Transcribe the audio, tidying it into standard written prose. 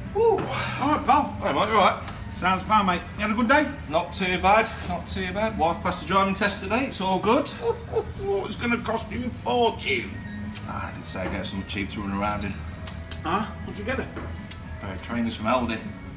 Woo. Alright, pal. Hey, mate, you alright? Sounds fine, mate. You had a good day? Not too bad, not too bad. Wife passed the driving test today, it's all good. It's going to cost you a fortune. I did say get some cheap to run around in. Huh? What'd you get it? A pair of trainers from Aldi.